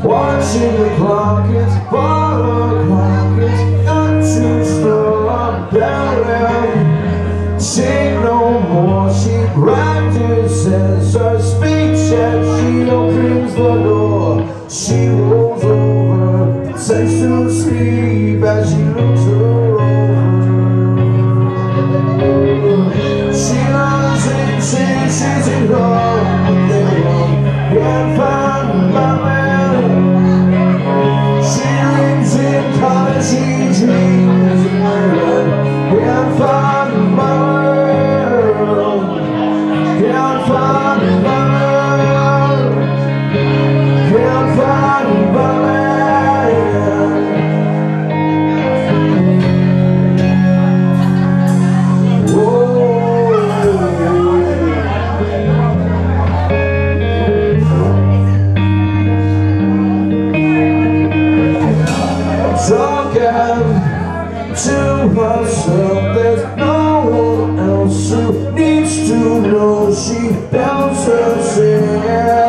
Watching the clock, it's 4 o'clock, it's not too slow, I'm barely. Say no more, she practices her speech as she opens the door. She rolls over, takes to sleep as she looks her over. She runs and chases it home, but they won't get found by man. She lives in college, she dreams of murder, can't find my world, can't find my world, can't find my talking to herself, there's no one else who needs to know. She bells herself.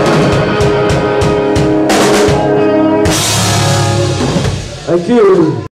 Thank you.